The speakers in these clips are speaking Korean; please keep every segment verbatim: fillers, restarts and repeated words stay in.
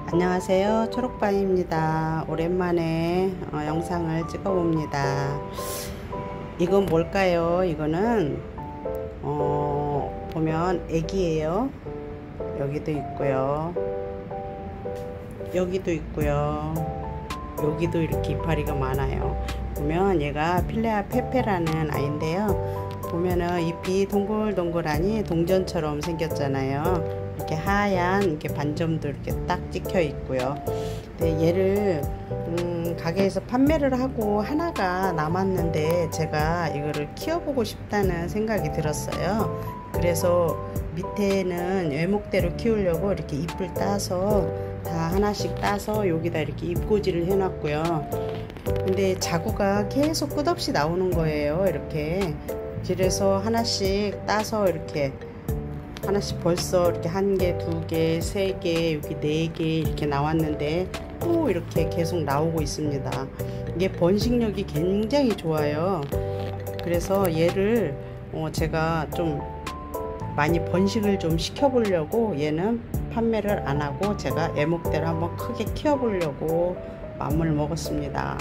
안녕하세요, 초록방입니다. 오랜만에 어, 영상을 찍어봅니다. 이건 뭘까요? 이거는 어, 보면 애기예요. 여기도 있고요, 여기도 있고요, 여기도 이렇게 이파리가 많아요. 보면 얘가 필레아 페페라는 아이인데요. 보면은 잎이 동글동글하니 동전처럼 생겼잖아요. 이렇게 하얀 이렇게 반점도 이렇게 딱 찍혀 있고요. 근데 얘를 음, 가게에서 판매를 하고 하나가 남았는데 제가 이거를 키워보고 싶다는 생각이 들었어요. 그래서 밑에는 외목대로 키우려고 이렇게 잎을 따서 다 하나씩 따서 여기다 이렇게 잎꽂이를 해놨고요. 근데 자구가 계속 끝없이 나오는 거예요. 이렇게 그래서 하나씩 따서 이렇게 하나씩 벌써 이렇게 한 개, 두 개, 세 개, 여기 네 개 이렇게 나왔는데 또 이렇게 계속 나오고 있습니다. 이게 번식력이 굉장히 좋아요. 그래서 얘를 어 제가 좀 많이 번식을 좀 시켜 보려고 얘는 판매를 안 하고 제가 애목대로 한번 크게 키워 보려고 마음을 먹었습니다.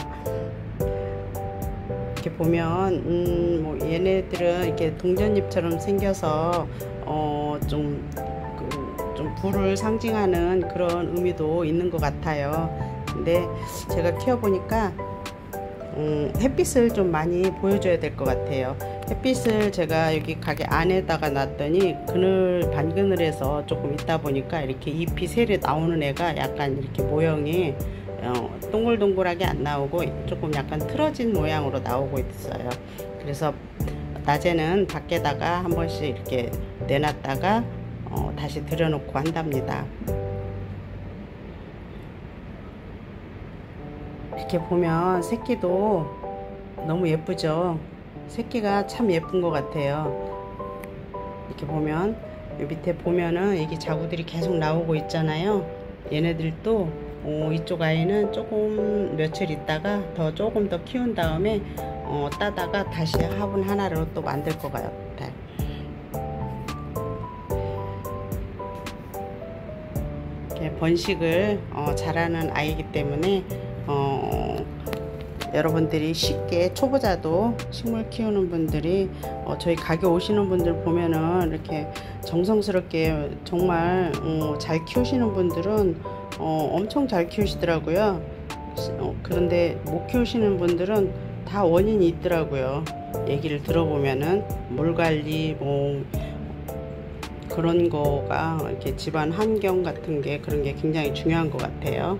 이렇게 보면 음, 뭐 얘네들은 이렇게 동전잎처럼 생겨서 어, 좀, 그, 좀 불을 상징하는 그런 의미도 있는 것 같아요. 근데 제가 키워보니까 음, 햇빛을 좀 많이 보여줘야 될 것 같아요. 햇빛을 제가 여기 가게 안에다가 놨더니 그늘 반그늘에서 조금 있다 보니까 이렇게 잎이 세례 나오는 애가 약간 이렇게 모형이 어, 동글동글하게 안 나오고 조금 약간 틀어진 모양으로 나오고 있어요. 그래서 낮에는 밖에다가 한 번씩 이렇게 내놨다가 어, 다시 들여놓고 한답니다. 이렇게 보면 새끼도 너무 예쁘죠. 새끼가 참 예쁜 것 같아요. 이렇게 보면 여기 밑에 보면은 이게 자구들이 계속 나오고 있잖아요. 얘네들도 어, 이쪽 아이는 조금 며칠 있다가 더 조금 더 키운 다음에 어, 따다가 다시 화분 하나로 또 만들 것 같아요. 이렇게 번식을 어, 잘하는 아이이기 때문에 어, 여러분들이 쉽게 초보자도 식물 키우는 분들이 어, 저희 가게 오시는 분들 보면은 이렇게 정성스럽게 정말 어, 잘 키우시는 분들은 어, 엄청 잘 키우시더라고요. 어, 그런데 못 키우시는 분들은 다 원인이 있더라고요. 얘기를 들어보면은 물관리 뭐 그런 거가 이렇게 집안 환경 같은 게 그런 게 굉장히 중요한 것 같아요.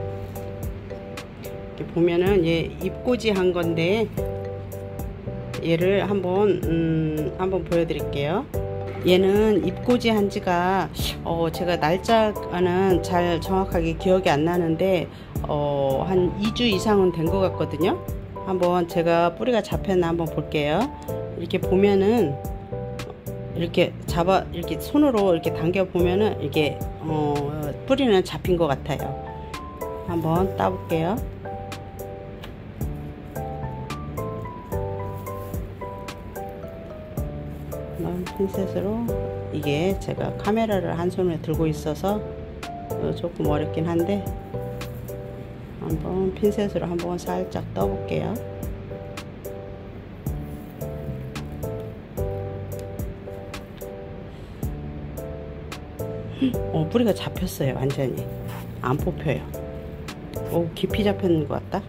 이렇게 보면은 얘 잎꽂이 한 건데 얘를 한번 음, 한번 보여드릴게요. 얘는 잎꽂이 한 지가 어, 제가 날짜는 잘 정확하게 기억이 안 나는데 어, 한 이 주 이상은 된 것 같거든요. 한번 제가 뿌리가 잡혔나 한번 볼게요. 이렇게 보면은 이렇게 잡아 이렇게 손으로 이렇게 당겨 보면은 이게 어, 뿌리는 잡힌 것 같아요. 한번 따 볼게요. 핀셋으로 이게 제가 카메라를 한 손에 들고 있어서 조금 어렵긴 한데 한번 핀셋으로 한번 살짝 떠 볼게요. 어, 뿌리가 잡혔어요. 완전히 안 뽑혀요. 오, 깊이 잡혔는 것 같다.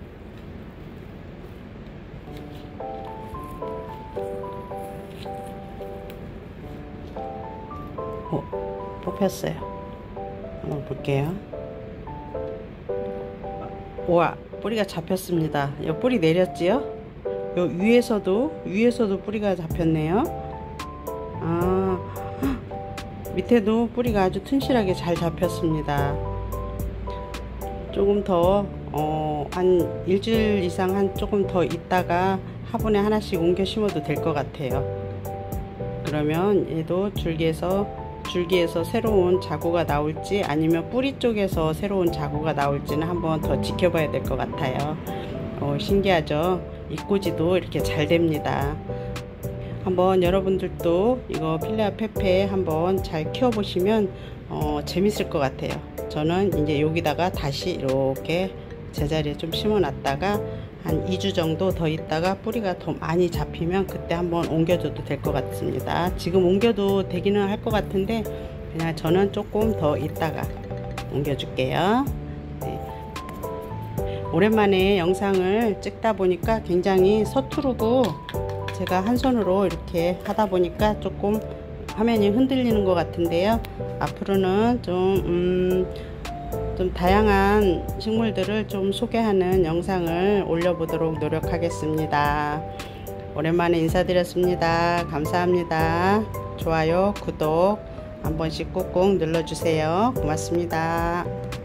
어, 뽑혔어요. 한번 볼게요. 우와, 뿌리가 잡혔습니다. 요 뿌리 내렸지요? 요 위에서도 위에서도 뿌리가 잡혔네요. 아, 밑에도 뿌리가 아주 튼실하게 잘 잡혔습니다. 조금 더 어, 한 일주일 이상 한 조금 더 있다가 화분에 하나씩 옮겨 심어도 될 것 같아요. 그러면 얘도 줄기에서 줄기에서 새로운 자구가 나올지 아니면 뿌리 쪽에서 새로운 자구가 나올지는 한번 더 지켜봐야 될 것 같아요. 어, 신기하죠? 잎꽂이도 이렇게 잘 됩니다. 한번 여러분들도 이거 필레아 페페 한번 잘 키워보시면 어, 재밌을 것 같아요. 저는 이제 여기다가 다시 이렇게 제자리에 좀 심어 놨다가 한 이 주 정도 더 있다가 뿌리가 더 많이 잡히면 그때 한번 옮겨줘도 될 것 같습니다. 지금 옮겨도 되기는 할 것 같은데 그냥 저는 조금 더 있다가 옮겨줄게요. 네. 오랜만에 영상을 찍다 보니까 굉장히 서투르고 제가 한 손으로 이렇게 하다 보니까 조금 화면이 흔들리는 것 같은데요. 앞으로는 좀, 음, 좀 다양한 식물들을 좀 소개하는 영상을 올려보도록 노력하겠습니다. 오랜만에 인사드렸습니다. 감사합니다. 좋아요, 구독 한 번씩 꾹꾹 눌러주세요. 고맙습니다.